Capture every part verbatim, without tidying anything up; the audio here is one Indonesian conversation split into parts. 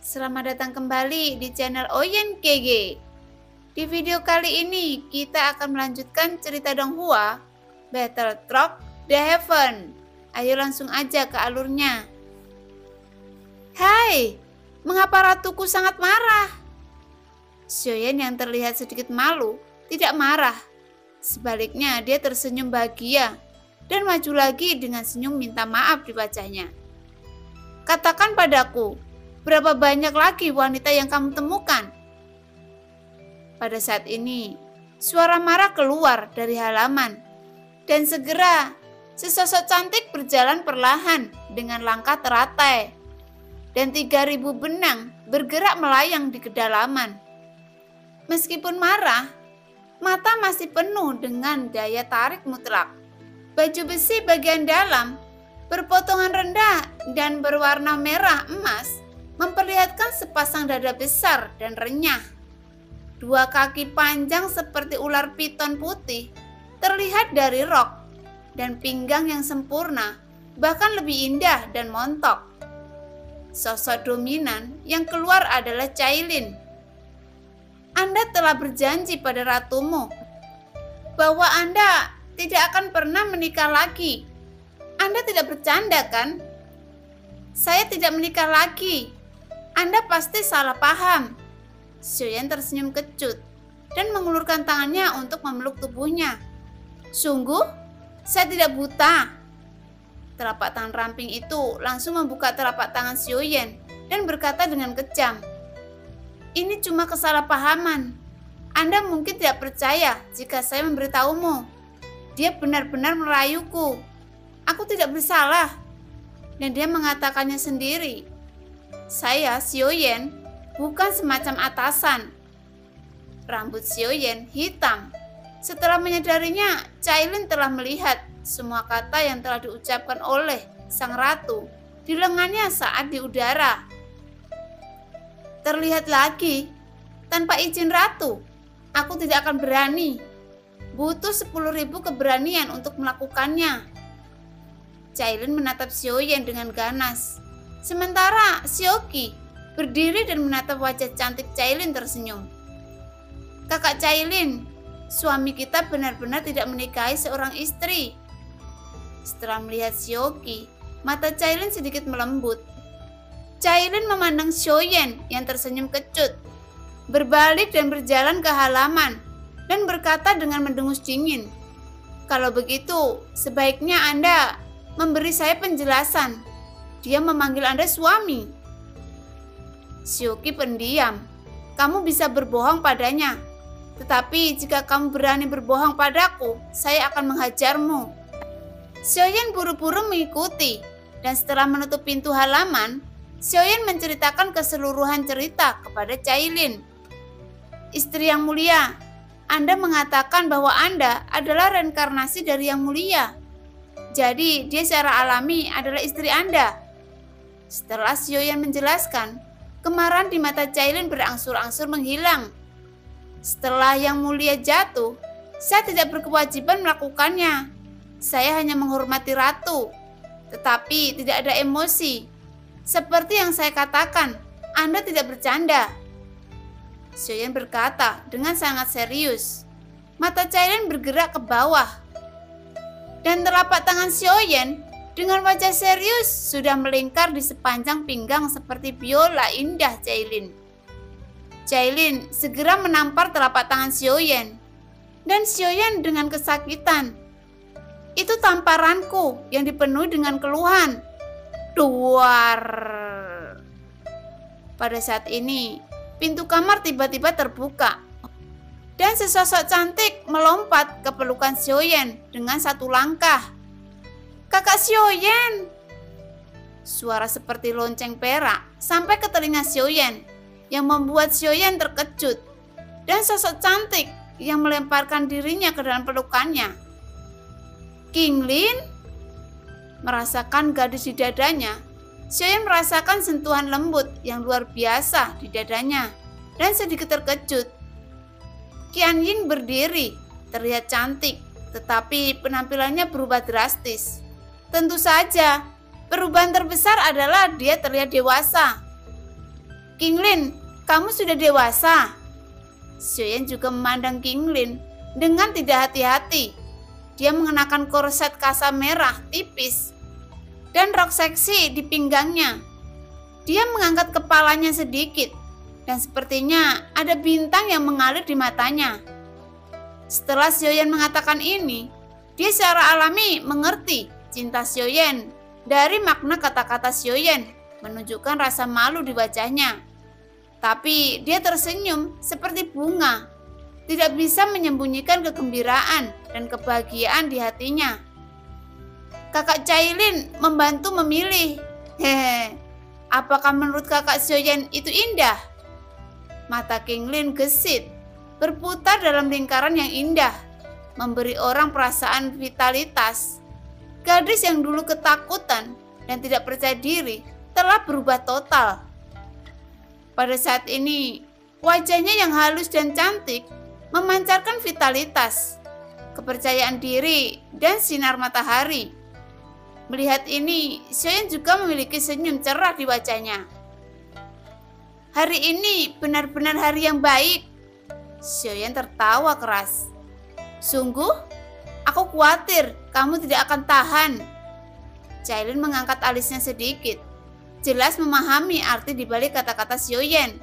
Selamat datang kembali di channel Oyen K G. Di video kali ini kita akan melanjutkan cerita Donghua, Battle Truck The Heaven. Ayo langsung aja ke alurnya. Hai, mengapa ratuku sangat marah? Xiaoyan yang terlihat sedikit malu tidak marah. Sebaliknya dia tersenyum bahagia dan maju lagi dengan senyum minta maaf di wajahnya. Katakan padaku, berapa banyak lagi wanita yang kamu temukan? Pada saat ini, suara marah keluar dari halaman. Dan segera, sesosok cantik berjalan perlahan dengan langkah teratai. Dan tiga ribu benang bergerak melayang di kedalaman. Meskipun marah, mata masih penuh dengan daya tarik mutlak. Baju besi bagian dalam, berpotongan rendah dan berwarna merah emas, memperlihatkan sepasang dada besar dan renyah. Dua kaki panjang seperti ular piton putih terlihat dari rok, dan pinggang yang sempurna bahkan lebih indah dan montok. Sosok dominan yang keluar adalah Cailin. Anda telah berjanji pada ratumu bahwa Anda tidak akan pernah menikah lagi. Anda tidak bercanda, kan? Saya tidak menikah lagi. Anda pasti salah paham. Xiaoyan tersenyum kecut dan mengulurkan tangannya untuk memeluk tubuhnya. Sungguh, saya tidak buta. Telapak tangan ramping itu langsung membuka telapak tangan Xiaoyan dan berkata dengan kejam, "Ini cuma kesalahpahaman. Anda mungkin tidak percaya jika saya memberitahumu. Dia benar-benar merayuku. Aku tidak bersalah." Dan dia mengatakannya sendiri. Saya, Xiaoyan, bukan semacam atasan. Rambut Xiaoyan hitam. Setelah menyadarinya, Cailin telah melihat semua kata yang telah diucapkan oleh sang ratu di lengannya saat di udara. Terlihat lagi, tanpa izin ratu, aku tidak akan berani. Butuh sepuluh ribu keberanian untuk melakukannya. Cailin menatap Xiaoyan dengan ganas. Sementara Xiaoqi berdiri dan menatap wajah cantik Cailin tersenyum. Kakak Cailin, suami kita benar-benar tidak menikahi seorang istri. Setelah melihat Xiaoqi, mata Cailin sedikit melembut. Cailin memandang Xiaoyan yang tersenyum kecut, berbalik dan berjalan ke halaman, dan berkata dengan mendengus dingin, "Kalau begitu, sebaiknya Anda memberi saya penjelasan. Dia memanggil Anda suami." Xiaoqi pendiam. "Kamu bisa berbohong padanya. Tetapi jika kamu berani berbohong padaku, saya akan menghajarmu." Xiaoyan buru-buru mengikuti, dan setelah menutup pintu halaman, Xiaoyan menceritakan keseluruhan cerita kepada Cailin. "Istri yang mulia, Anda mengatakan bahwa Anda adalah reinkarnasi dari yang mulia. Jadi dia secara alami adalah istri Anda." Setelah Xiaoyan menjelaskan, kemarahan di mata Cailin berangsur-angsur menghilang. "Setelah yang mulia jatuh, saya tidak berkewajiban melakukannya. Saya hanya menghormati ratu, tetapi tidak ada emosi. Seperti yang saya katakan, Anda tidak bercanda." Xiaoyan berkata dengan sangat serius. Mata Cailin bergerak ke bawah. Dan telapak tangan Xiaoyan dengan wajah serius sudah melingkar di sepanjang pinggang seperti biola indah Cailin. Cailin segera menampar telapak tangan Xiaoyan. Dan Xiaoyan dengan kesakitan. "Itu tamparanku yang dipenuhi dengan keluhan." Duar. Pada saat ini, pintu kamar tiba-tiba terbuka. Dan sesosok cantik melompat ke pelukan Xiaoyan dengan satu langkah. "Kakak Xiaoyan!" Suara seperti lonceng perak sampai ke telinga Xiaoyan yang membuat Xiaoyan terkejut. Dan sosok cantik yang melemparkan dirinya ke dalam pelukannya. "Qinglin?" Merasakan gadis di dadanya, Xiaoyan merasakan sentuhan lembut yang luar biasa di dadanya dan sedikit terkejut. Qianying berdiri, terlihat cantik, tetapi penampilannya berubah drastis. Tentu saja, perubahan terbesar adalah dia terlihat dewasa. Qinglin, kamu sudah dewasa. Xiaoyan juga memandang Qinglin dengan tidak hati-hati. Dia mengenakan korset kasa merah tipis dan rok seksi di pinggangnya. Dia mengangkat kepalanya sedikit dan sepertinya ada bintang yang mengalir di matanya. Setelah Xiaoyan mengatakan ini, dia secara alami mengerti cinta Xiaoyan dari makna kata-kata Xiaoyan menunjukkan rasa malu di wajahnya. Tapi dia tersenyum seperti bunga, tidak bisa menyembunyikan kegembiraan dan kebahagiaan di hatinya. Kakak Cailin membantu memilih. Hehe, apakah menurut kakak Xiaoyan itu indah? Mata Qinglin gesit, berputar dalam lingkaran yang indah, memberi orang perasaan vitalitas. Gadis yang dulu ketakutan dan tidak percaya diri telah berubah total. Pada saat ini, wajahnya yang halus dan cantik memancarkan vitalitas, kepercayaan diri, dan sinar matahari. Melihat ini, Xiaoyan juga memiliki senyum cerah di wajahnya. Hari ini benar-benar hari yang baik. Xiaoyan tertawa keras. Sungguh? Aku khawatir kamu tidak akan tahan. Cailin mengangkat alisnya sedikit, jelas memahami arti dibalik kata-kata Xiaoyan.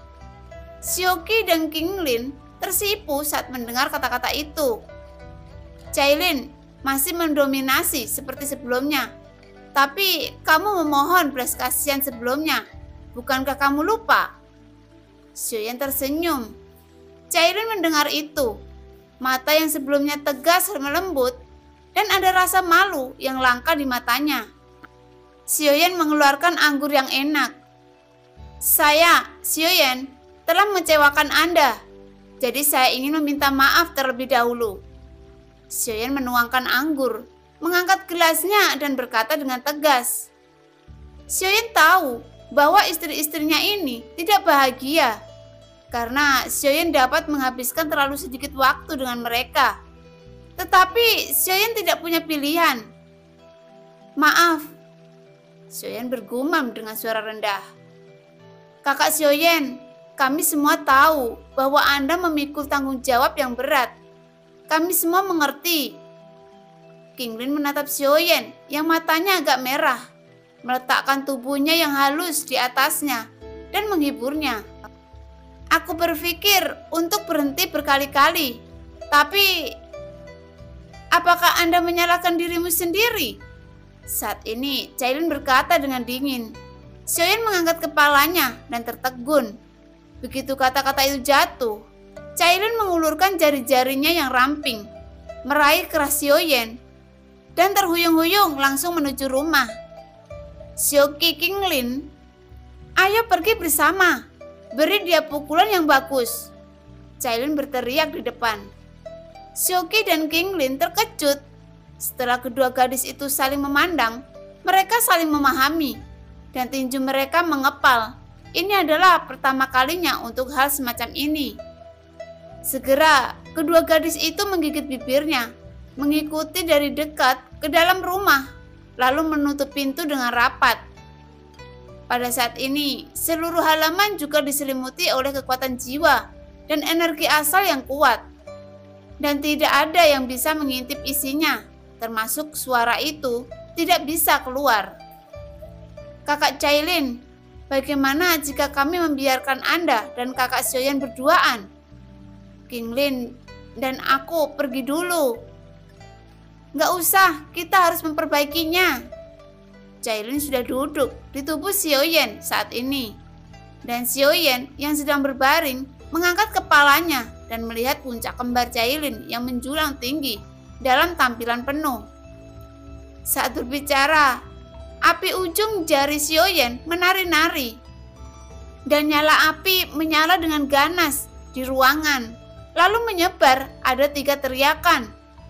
Xiaoqi dan Qinglin tersipu saat mendengar kata-kata itu. Cailin masih mendominasi seperti sebelumnya, tapi kamu memohon belas kasihan sebelumnya. Bukankah kamu lupa? Xiaoyan tersenyum. Cailin mendengar itu. Mata yang sebelumnya tegas dan melembut, dan ada rasa malu yang langka di matanya. Xiaoyan mengeluarkan anggur yang enak. Saya, Xiaoyan, telah mengecewakan Anda. Jadi saya ingin meminta maaf terlebih dahulu. Xiaoyan menuangkan anggur, mengangkat gelasnya dan berkata dengan tegas. Xiaoyan tahu bahwa istri-istrinya ini tidak bahagia karena Xiaoyan dapat menghabiskan terlalu sedikit waktu dengan mereka. Tetapi Xiaoyan tidak punya pilihan. Maaf, Xiaoyan bergumam dengan suara rendah. Kakak Xiaoyan, kami semua tahu bahwa Anda memikul tanggung jawab yang berat. Kami semua mengerti. Qinglin menatap Xiaoyan yang matanya agak merah, meletakkan tubuhnya yang halus di atasnya dan menghiburnya. Aku berpikir untuk berhenti berkali-kali, tapi apakah Anda menyalahkan dirimu sendiri? Saat ini, Cailin berkata dengan dingin. Xiaoyan mengangkat kepalanya dan tertegun. Begitu kata-kata itu jatuh, Cailin mengulurkan jari-jarinya yang ramping, meraih keras Xiaoyan, dan terhuyung-huyung langsung menuju rumah. Xiaoqi Qinglin, ayo pergi bersama. Beri dia pukulan yang bagus. Cailin berteriak di depan. Xiaoqi dan Qinglin terkejut. Setelah kedua gadis itu saling memandang, mereka saling memahami, dan tinju mereka mengepal. Ini adalah pertama kalinya untuk hal semacam ini. Segera, kedua gadis itu menggigit bibirnya, mengikuti dari dekat ke dalam rumah, lalu menutup pintu dengan rapat. Pada saat ini, seluruh halaman juga diselimuti oleh kekuatan jiwa dan energi asal yang kuat. Dan tidak ada yang bisa mengintip isinya, termasuk suara itu tidak bisa keluar. Kakak Cailin, bagaimana jika kami membiarkan Anda dan kakak Xiaoyan berduaan? Qinglin dan aku pergi dulu. Nggak usah, kita harus memperbaikinya. Cailin sudah duduk di tubuh Xiaoyan saat ini. Dan Xiaoyan yang sedang berbaring mengangkat kepalanya dan melihat puncak kembar Cailin yang menjulang tinggi dalam tampilan penuh. Saat berbicara, api ujung jari Xiaoyan menari-nari. Dan nyala api menyala dengan ganas di ruangan. Lalu menyebar, ada tiga teriakan.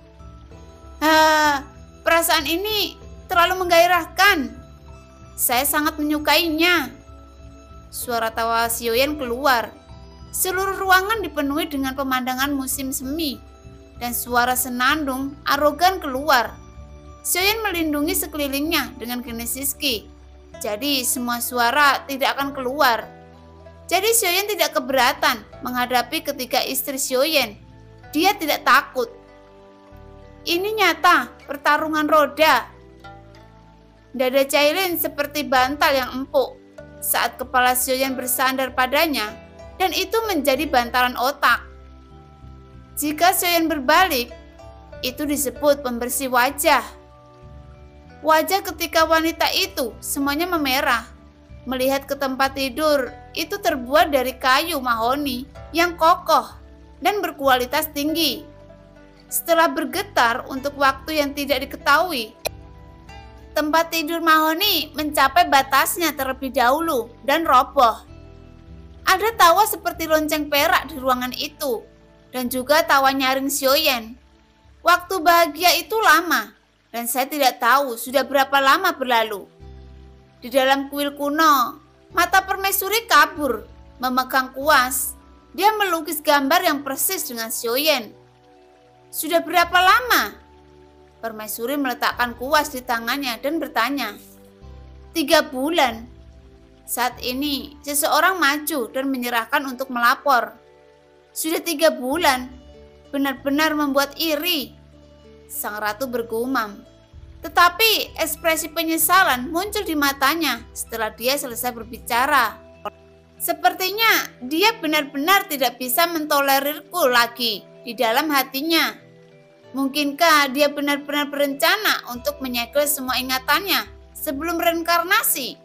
Hah, perasaan ini terlalu menggairahkan. Saya sangat menyukainya. Suara tawa Xiaoyan keluar. Seluruh ruangan dipenuhi dengan pemandangan musim semi. Dan suara senandung arogan keluar. Xiaoyan melindungi sekelilingnya dengan kinesis ki. Jadi semua suara tidak akan keluar. Jadi Xiaoyan tidak keberatan menghadapi ketiga istri Xiaoyan. Dia tidak takut. Ini nyata, pertarungan roda. Dada Cailin seperti bantal yang empuk saat kepala Xiaoyan bersandar padanya, dan itu menjadi bantalan otak. Jika Xiaoyan berbalik, itu disebut pembersih wajah. Wajah ketika wanita itu semuanya memerah. Melihat ke tempat tidur, itu terbuat dari kayu mahoni yang kokoh dan berkualitas tinggi. Setelah bergetar untuk waktu yang tidak diketahui, tempat tidur mahoni mencapai batasnya terlebih dahulu dan roboh. Ada tawa seperti lonceng perak di ruangan itu, dan juga tawa nyaring Xiaoyan. Waktu bahagia itu lama, dan saya tidak tahu sudah berapa lama berlalu. Di dalam kuil kuno, mata permaisuri kabur, memegang kuas. Dia melukis gambar yang persis dengan Xiaoyan. Sudah berapa lama? Permaisuri meletakkan kuas di tangannya dan bertanya. Tiga bulan. Saat ini, seseorang maju dan menyerahkan untuk melapor. Sudah tiga bulan, benar-benar membuat iri. Sang ratu bergumam. Tetapi ekspresi penyesalan muncul di matanya setelah dia selesai berbicara. Sepertinya dia benar-benar tidak bisa mentolerirku lagi di dalam hatinya. Mungkinkah dia benar-benar berencana untuk menyegel semua ingatannya sebelum reinkarnasi?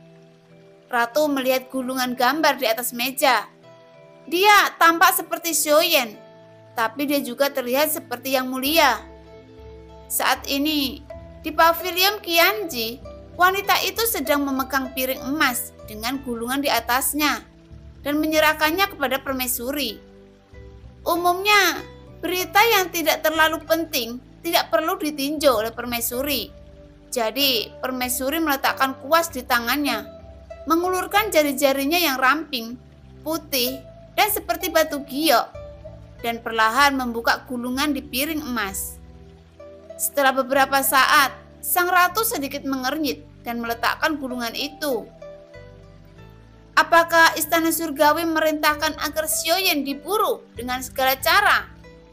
Ratu melihat gulungan gambar di atas meja. Dia tampak seperti Xiaoyan, tapi dia juga terlihat seperti yang mulia. Saat ini, di pavilion Qianji, wanita itu sedang memegang piring emas dengan gulungan di atasnya dan menyerahkannya kepada permaisuri. Umumnya, berita yang tidak terlalu penting tidak perlu ditinjau oleh permaisuri. Jadi, permaisuri meletakkan kuas di tangannya, mengulurkan jari-jarinya yang ramping, putih, dan seperti batu giok, dan perlahan membuka gulungan di piring emas. Setelah beberapa saat, sang ratu sedikit mengernyit dan meletakkan gulungan itu. Apakah istana surgawi memerintahkan agar Xiaoyan diburu dengan segala cara?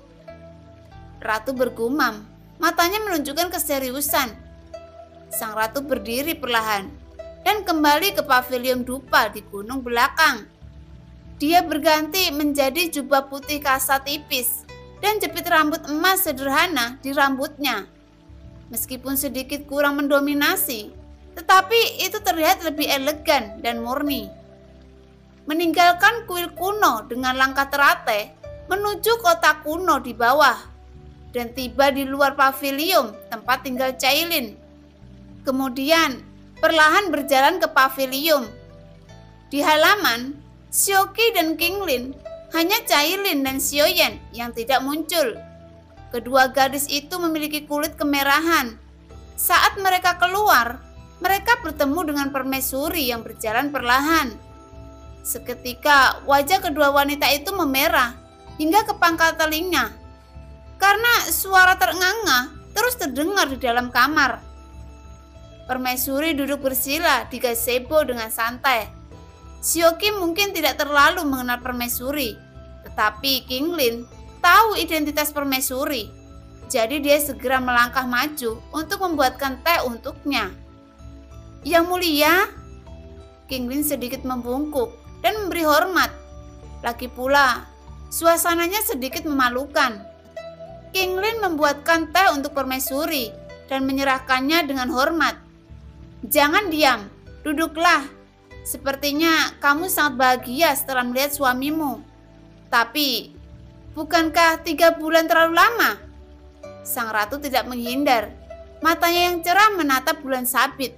Ratu bergumam, matanya menunjukkan keseriusan. Sang ratu berdiri perlahan dan kembali ke pavilion dupa di gunung belakang. Dia berganti menjadi jubah putih kasa tipis dan jepit rambut emas sederhana di rambutnya. Meskipun sedikit kurang mendominasi, tetapi itu terlihat lebih elegan dan murni. Meninggalkan kuil kuno dengan langkah teratai menuju kota kuno di bawah dan tiba di luar pavilion tempat tinggal Cailin. Kemudian perlahan berjalan ke pavilion. Di halaman, Xiaoqi dan Qinglin, hanya Cailin dan Xiaoyan yang tidak muncul. Kedua gadis itu memiliki kulit kemerahan. Saat mereka keluar, mereka bertemu dengan permaisuri yang berjalan perlahan. Seketika wajah kedua wanita itu memerah hingga ke pangkal telinga karena suara terengah-engah terus terdengar di dalam kamar. Permaisuri duduk bersila di gazebo dengan santai. Xiaoqi mungkin tidak terlalu mengenal permaisuri, tetapi Qinglin tahu identitas permaisuri. Jadi dia segera melangkah maju untuk membuatkan teh untuknya. Yang mulia, Qinglin sedikit membungkuk dan memberi hormat. Lagi pula, suasananya sedikit memalukan. Qinglin membuatkan teh untuk permaisuri dan menyerahkannya dengan hormat. Jangan diam, duduklah. Sepertinya kamu sangat bahagia setelah melihat suamimu. Tapi, bukankah tiga bulan terlalu lama? Sang ratu tidak menghindar. Matanya yang cerah menatap bulan sabit.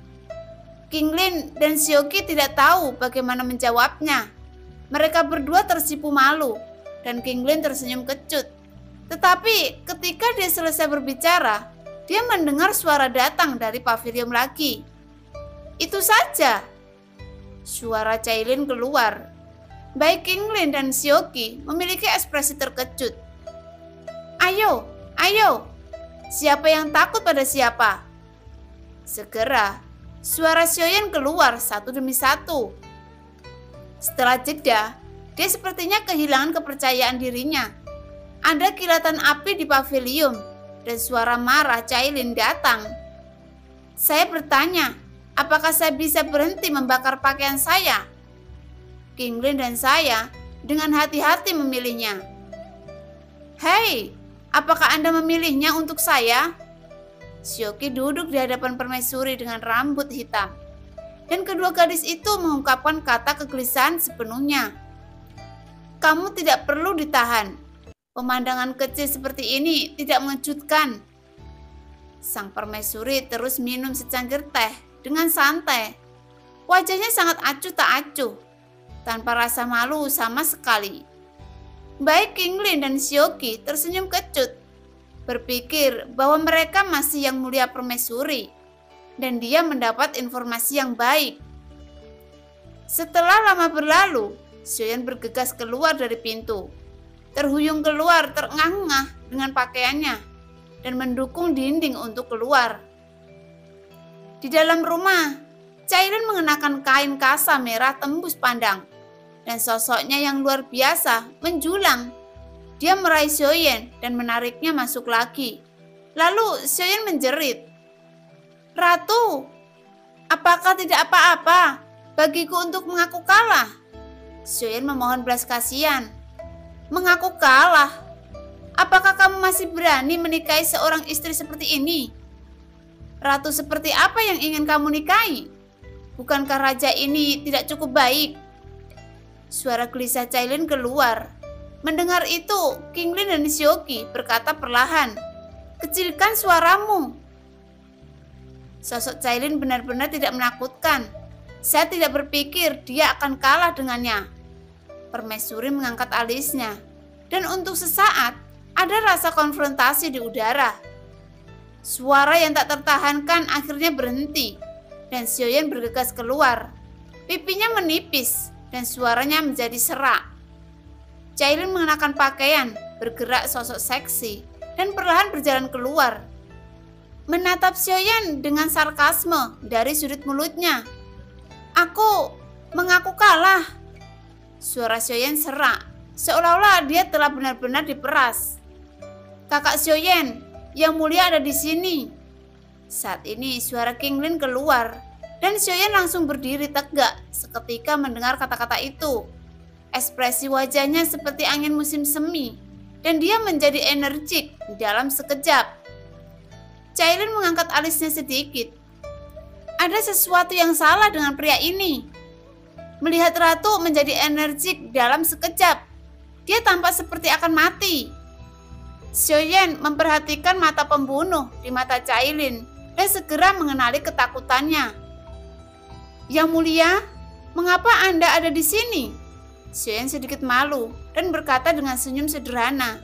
Qinglin dan Xiaoqi tidak tahu bagaimana menjawabnya. Mereka berdua tersipu malu, dan Qinglin tersenyum kecut. Tetapi ketika dia selesai berbicara, dia mendengar suara datang dari pavilion lagi. Itu saja. Suara Cailin keluar. Baik Qinglin dan Xiaoqi memiliki ekspresi terkejut. Ayo, ayo. Siapa yang takut pada siapa? Segera, suara Xiaoyan keluar satu demi satu. Setelah jeda, dia sepertinya kehilangan kepercayaan dirinya. Ada kilatan api di pavilion dan suara marah Cailin datang. Saya bertanya, apakah saya bisa berhenti membakar pakaian saya? Kinglin dan saya dengan hati-hati memilihnya. Hei, apakah Anda memilihnya untuk saya? Sioki duduk di hadapan permaisuri dengan rambut hitam. Dan kedua gadis itu mengungkapkan kata kegelisahan sepenuhnya. Kamu tidak perlu ditahan. Pemandangan kecil seperti ini tidak mengejutkan. Sang permaisuri terus minum secangkir teh dengan santai. Wajahnya sangat acuh tak acuh, tanpa rasa malu sama sekali. Baik Kinglin dan Sioki tersenyum kecut, berpikir bahwa mereka masih yang mulia permaisuri. Dan dia mendapat informasi yang baik. Setelah lama berlalu, Sioyan bergegas keluar dari pintu. Terhuyung keluar terengah-engah dengan pakaiannya dan mendukung dinding untuk keluar. Di dalam rumah, Cailin mengenakan kain kasa merah tembus pandang dan sosoknya yang luar biasa menjulang. Dia meraih Sioyan dan menariknya masuk lagi. Lalu Sioyan menjerit, Ratu, apakah tidak apa-apa bagiku untuk mengaku kalah? Sioyan memohon belas kasihan. Mengaku kalah? Apakah kamu masih berani menikahi seorang istri seperti ini? Ratu seperti apa yang ingin kamu nikahi? Bukankah raja ini tidak cukup baik? Suara gelisah Cailin keluar. Mendengar itu, Kinglin dan Sioki berkata perlahan, kecilkan suaramu. Sosok Cailin benar-benar tidak menakutkan. Saya tidak berpikir dia akan kalah dengannya. Permaisuri mengangkat alisnya, dan untuk sesaat ada rasa konfrontasi di udara. Suara yang tak tertahankan akhirnya berhenti, dan Sioyan bergegas keluar. Pipinya menipis, dan suaranya menjadi serak. Cailin mengenakan pakaian, bergerak sosok seksi, dan perlahan berjalan keluar. Menatap Sioyan dengan sarkasme dari sudut mulutnya. Aku mengaku kalah. Suara Sioyan serak, seolah-olah dia telah benar-benar diperas. Kakak Sioyan, yang mulia ada di sini. Saat ini suara Kinglin keluar, dan Sioyan langsung berdiri tegak seketika mendengar kata-kata itu. Ekspresi wajahnya seperti angin musim semi, dan dia menjadi energik di dalam sekejap. Cailin mengangkat alisnya sedikit. Ada sesuatu yang salah dengan pria ini. Melihat Ratu menjadi energik dalam sekejap, dia tampak seperti akan mati. Sioyan memperhatikan mata pembunuh di mata Cailin dan segera mengenali ketakutannya. Yang mulia, mengapa Anda ada di sini? Sioyan sedikit malu dan berkata dengan senyum sederhana.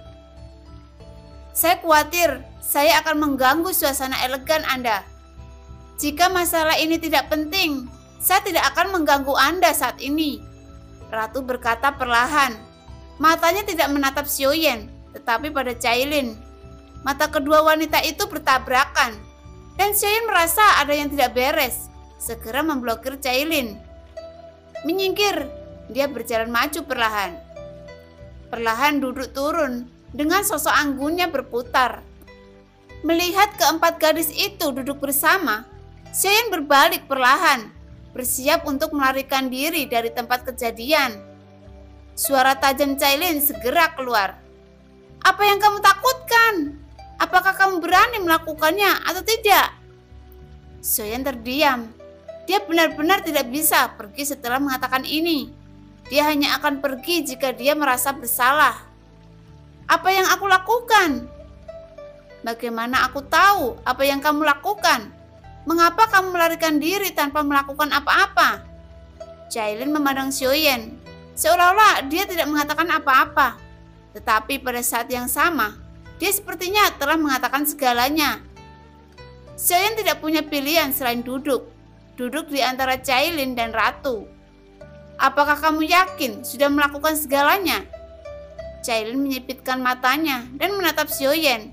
Saya khawatir saya akan mengganggu suasana elegan Anda. Jika masalah ini tidak penting, saya tidak akan mengganggu Anda saat ini. Ratu berkata perlahan. Matanya tidak menatap Sioyan, tetapi pada Cailin. Mata kedua wanita itu bertabrakan, dan Sioyan merasa ada yang tidak beres. Segera memblokir Cailin. Menyingkir, dia berjalan maju perlahan. Perlahan duduk turun, dengan sosok anggunnya berputar. Melihat keempat gadis itu duduk bersama, Sioyan berbalik perlahan, bersiap untuk melarikan diri dari tempat kejadian. Suara tajam Cailin segera keluar. Apa yang kamu takutkan? Apakah kamu berani melakukannya atau tidak? Sioyan terdiam. Dia benar-benar tidak bisa pergi setelah mengatakan ini. Dia hanya akan pergi jika dia merasa bersalah. Apa yang aku lakukan? Bagaimana aku tahu apa yang kamu lakukan? Mengapa kamu melarikan diri tanpa melakukan apa-apa? Cailin memandang Sioyan, seolah-olah dia tidak mengatakan apa-apa. Tetapi pada saat yang sama, dia sepertinya telah mengatakan segalanya. Sioyan tidak punya pilihan selain duduk. Duduk di antara Cailin dan Ratu. Apakah kamu yakin sudah melakukan segalanya? Cailin menyipitkan matanya dan menatap Sioyan.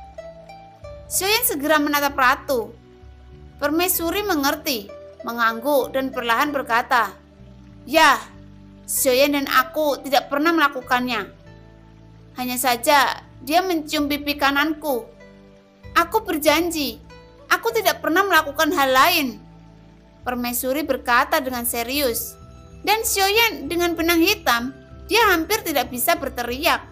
Sioyan segera menatap Ratu. Permaisuri mengerti, mengangguk dan perlahan berkata, "Ya, Xiaoyan dan aku tidak pernah melakukannya. Hanya saja dia mencium pipi kananku. Aku berjanji, aku tidak pernah melakukan hal lain. Permaisuri berkata dengan serius. Dan Xiaoyan dengan benang hitam, dia hampir tidak bisa berteriak.